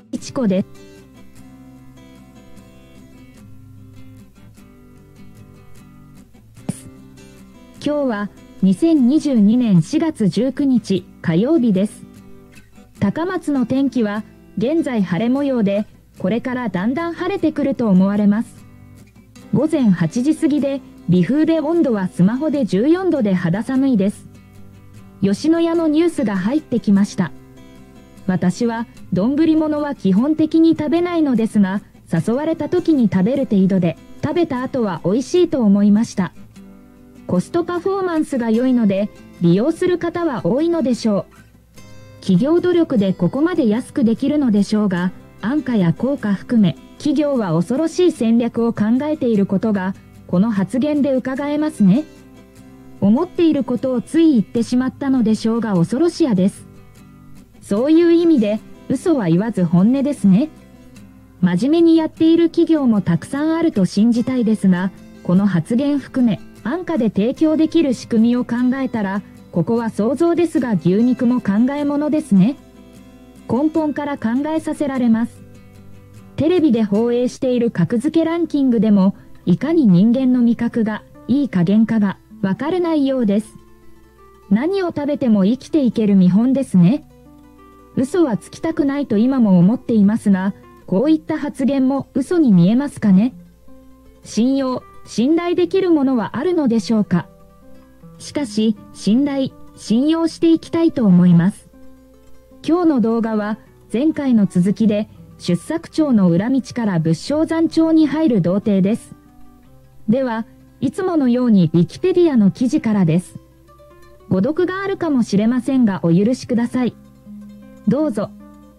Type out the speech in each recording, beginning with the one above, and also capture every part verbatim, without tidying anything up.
いちこです。今日はにせんにじゅうにねんしがつじゅうくにち火曜日です。高松の天気は現在晴れ模様で、これからだんだん晴れてくると思われます。ごぜんはちじ過ぎで微風で温度はスマホでじゅうよんどで肌寒いです。吉野家のニュースが入ってきました。私は丼物は基本的に食べないのですが、誘われた時に食べる程度で、食べた後は美味しいと思いました。コストパフォーマンスが良いので、利用する方は多いのでしょう。企業努力でここまで安くできるのでしょうが、安価や効果含め、企業は恐ろしい戦略を考えていることが、この発言で伺えますね。思っていることをつい言ってしまったのでしょうが恐ろしやです。そういう意味で、嘘は言わず本音ですね。真面目にやっている企業もたくさんあると信じたいですが、この発言含め、安価で提供できる仕組みを考えたら、ここは想像ですが牛肉も考えものですね。根本から考えさせられます。テレビで放映している格付けランキングでも、いかに人間の味覚がいい加減かがわからないようです。何を食べても生きていける見本ですね。嘘はつきたくないと今も思っていますが、こういった発言も嘘に見えますかね。信用、信頼できるものはあるのでしょうか。しかし、信頼、信用していきたいと思います。今日の動画は、前回の続きで、出作町の裏道から仏生山町に入る道程です。では、いつものように ウィキペディアの記事からです。誤読があるかもしれませんがお許しください。どうぞ。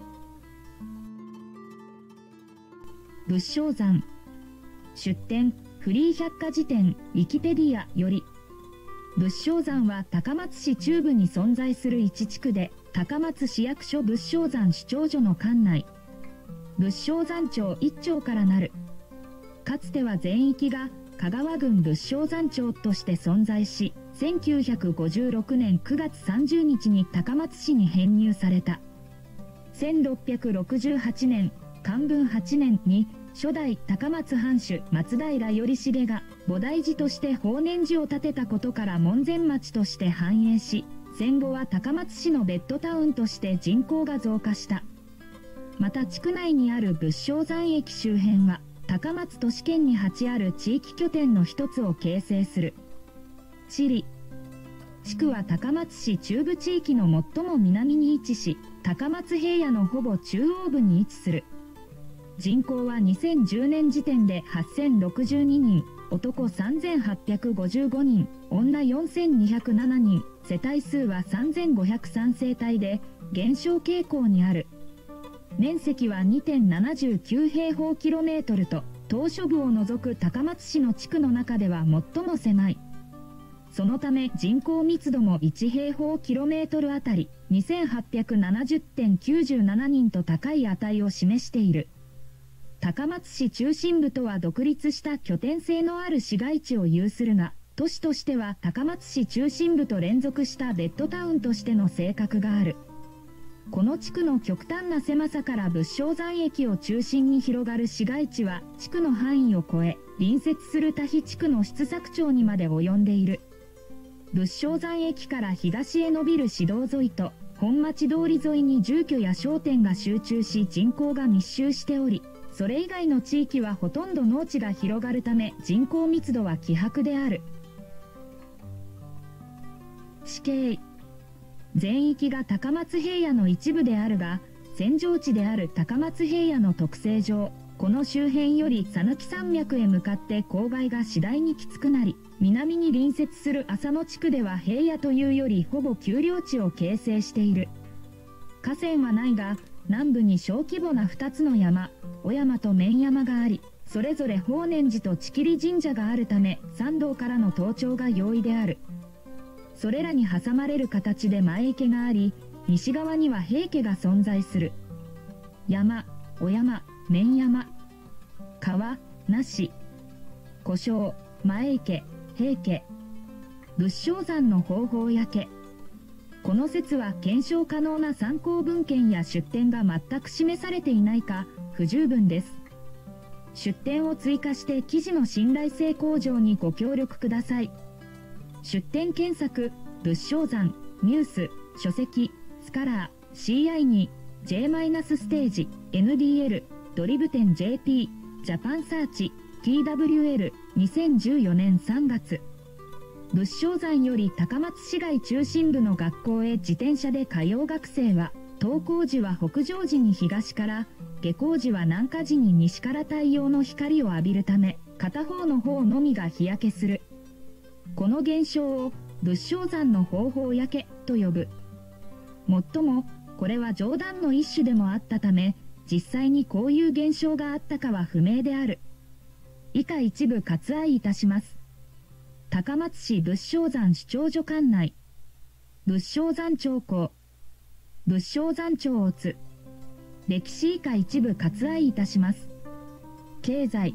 仏生山出典フリー百科事典ウィキペディアより、仏生山は高松市中部に存在する一地区で、高松市役所仏生山主張所の管内、仏生山町一町からなる。かつては全域が香川郡仏生山町として存在し、せんきゅうひゃくごじゅうろくねんくがつさんじゅうにちに高松市に編入された。せんろっぴゃくろくじゅうはちねん、寛文はちねんに初代高松藩主松平頼重が菩提寺として法然寺を建てたことから門前町として繁栄し、戦後は高松市のベッドタウンとして人口が増加した。また地区内にある仏生山駅周辺は高松都市圏にはちある地域拠点の一つを形成する。地理地区は高松市中部地域の最も南に位置し、高松平野のほぼ中央部に位置する。人口はにせんじゅうねん時点ではっせんろくじゅうににん、男さんぜんはっぴゃくごじゅうごにん、女よんせんにひゃくななにん、世帯数はさんぜんごひゃくさん世帯で減少傾向にある。面積は にてんななじゅうきゅう平方キロメートルと、島嶼部を除く高松市の地区の中では最も狭い。そのため人口密度もいち平方キロメートルあたり にせんはっぴゃくななじゅってんきゅうじゅうななにんと高い値を示している。高松市中心部とは独立した拠点性のある市街地を有するが、都市としては高松市中心部と連続したベッドタウンとしての性格がある。この地区の極端な狭さから仏生山駅を中心に広がる市街地は地区の範囲を超え、隣接する多比地区の出作町にまで及んでいる。仏生山駅から東へ伸びる市道沿いと本町通り沿いに住居や商店が集中し人口が密集しており、それ以外の地域はほとんど農地が広がるため人口密度は希薄である。地形全域が高松平野の一部であるが、扇状地である高松平野の特性上、この周辺より讃岐山脈へ向かって勾配が次第にきつくなり、南に隣接する浅野地区では平野というよりほぼ丘陵地を形成している。河川はないが、南部に小規模なふたつの山、小山と面山があり、それぞれ法然寺と千切神社があるため、山道からの登頂が容易である。それらに挟まれる形で前池があり、西側には平家が存在する。山、お山、面山、川、那智、小正、前池、平家、仏生山の方々焼け。 この説は検証可能な参考文献や出典が全く示されていないか不十分です。出典を追加して記事の信頼性向上にご協力ください。出典検索、仏生山、ニュース、書籍、スカラー、シーアイ に ジェイ ステージ、エヌディーエル、ドリブ店 ジェーピー、ジャパンサーチ、ティーダブリューエル、にせんじゅうよねんさんがつ。仏生山より高松市街中心部の学校へ自転車で通う学生は、登校時は北上時に東から、下校時は南下時に西から太陽の光を浴びるため、片方の方のみが日焼けする。この現象を仏生山の方法焼けと呼ぶ。もっとも、これは冗談の一種でもあったため、実際にこういう現象があったかは不明である。以下一部割愛いたします。高松市仏生山主張所管内。仏生山町校。仏生山町オツ。歴史以下一部割愛いたします。経済。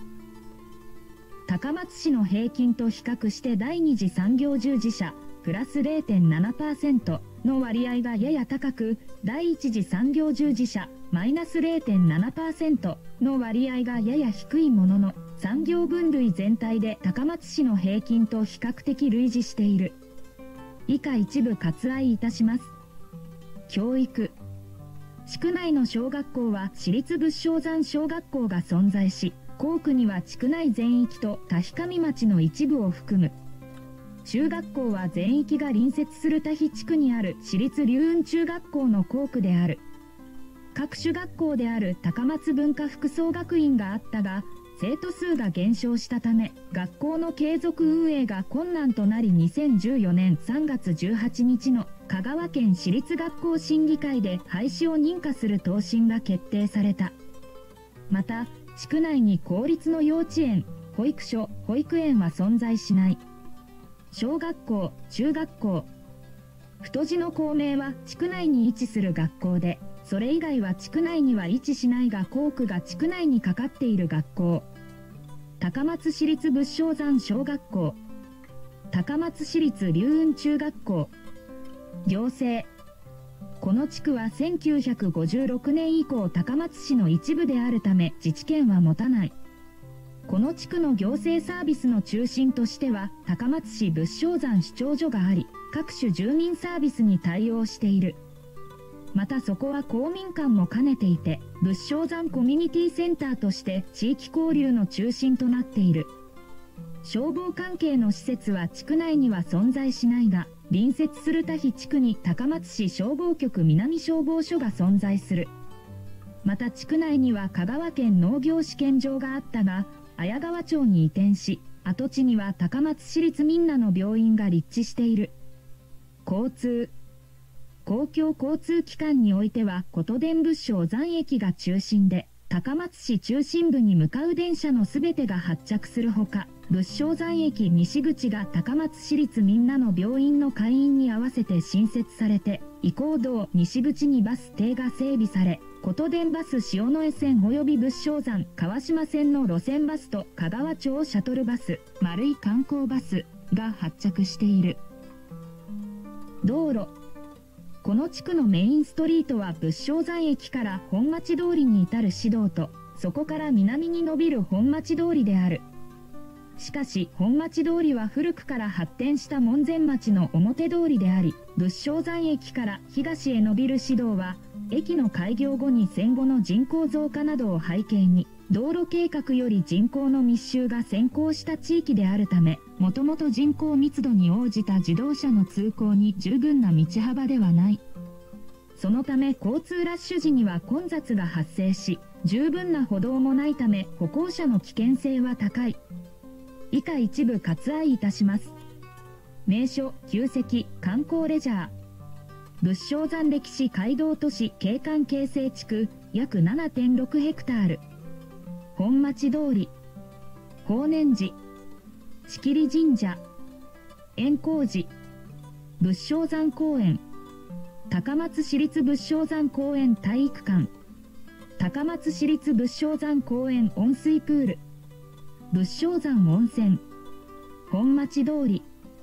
高松市の平均と比較して第二次産業従事者プラス れいてんななパーセント の割合がやや高く、第一次産業従事者マイナス れいてんななパーセント の割合がやや低いものの、産業分類全体で高松市の平均と比較的類似している。以下一部割愛いたします。教育。地区内の小学校は私立仏生山小学校が存在し、校区には地区内全域と田比上町の一部を含む。中学校は全域が隣接する田比地区にある私立龍雲中学校の校区である。各種学校である高松文化服装学院があったが、生徒数が減少したため、学校の継続運営が困難となりにせんじゅうよねんさんがつじゅうはちにちの香川県私立学校審議会で廃止を認可する答申が決定された。また、地区内に公立の幼稚園、保育所、保育園は存在しない。小学校、中学校。太字の校名は地区内に位置する学校で、それ以外は地区内には位置しないが校区が地区内にかかっている学校。高松市立仏生山小学校。高松市立龍雲中学校。行政。この地区はせんきゅうひゃくごじゅうろくねん以降高松市の一部であるため自治権は持たない。この地区の行政サービスの中心としては高松市仏生山主張所があり、各種住民サービスに対応している。またそこは公民館も兼ねていて、仏生山コミュニティセンターとして地域交流の中心となっている。消防関係の施設は地区内には存在しないが、隣接する田比地区に高松市消防局南消防署が存在する。また地区内には香川県農業試験場があったが、綾川町に移転し、跡地には高松市立みんなの病院が立地している。交通。公共交通機関においては琴電仏生山駅が中心で、高松市中心部に向かう電車のすべてが発着するほか、仏生山駅西口が高松市立みんなの病院の開院に合わせて新設されて、移行道西口にバス停が整備され、琴電バス塩野江線及び仏生山川島線の路線バスと香川町シャトルバス、丸い観光バスが発着している。道路。この地区のメインストリートは仏生山駅から本町通りに至る市道と、そこから南に伸びる本町通りである。しかし本町通りは古くから発展した門前町の表通りであり、仏生山駅から東へ伸びる市道は、駅の開業後に戦後の人口増加などを背景に、道路計画より人口の密集が先行した地域であるため、もともと人口密度に応じた自動車の通行に十分な道幅ではない。そのため交通ラッシュ時には混雑が発生し、十分な歩道もないため歩行者の危険性は高い。以下一部割愛いたします。名所、旧跡、観光レジャー。仏生山歴史街道都市景観形成地区約 ななてんろく ヘクタール。本町通り。法然寺。千切神社。円光寺。仏生山公園。高松市立仏生山公園体育館。高松市立仏生山公園温水プール。仏生山温泉。本町通り。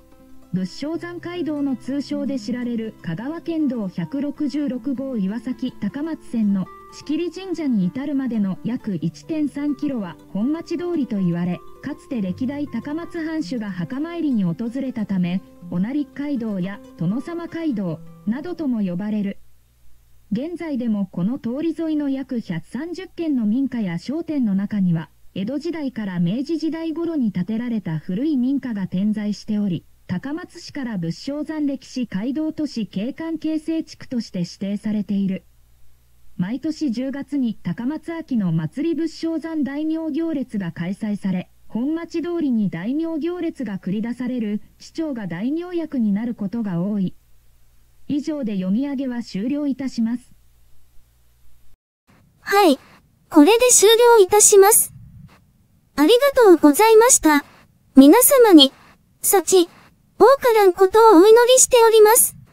仏生山街道の通称で知られる香川県道ひゃくろくじゅうろくごう岩崎高松線の敷神社に至るまでの約 いってんさんキロは本町通りと言われ、かつて歴代高松藩主が墓参りに訪れたため、おなり街道や殿様街道などとも呼ばれる。現在でもこの通り沿いの約ひゃくさんじゅっけんの民家や商店の中には、江戸時代から明治時代頃に建てられた古い民家が点在しており、高松市から仏生山歴史街道都市景観形成地区として指定されている。毎年じゅうがつに高松秋の祭り仏生山大名行列が開催され、本町通りに大名行列が繰り出される市長が大名役になることが多い。以上で読み上げは終了いたします。 はい。これで終了いたします。ありがとうございました。皆様に、幸、多からんことをお祈りしております。